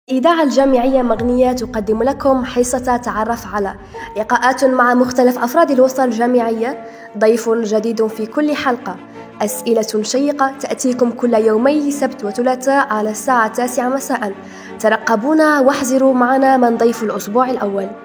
الإذاعة الجامعية مغنية تقدم لكم حصة تعرف على لقاءات مع مختلف أفراد الوسطى الجامعية، ضيف جديد في كل حلقة، أسئلة شيقة تأتيكم كل يومي سبت وثلاثاء على الساعة 9 مساء. ترقبونا واحذروا معنا من ضيف الأسبوع الأول.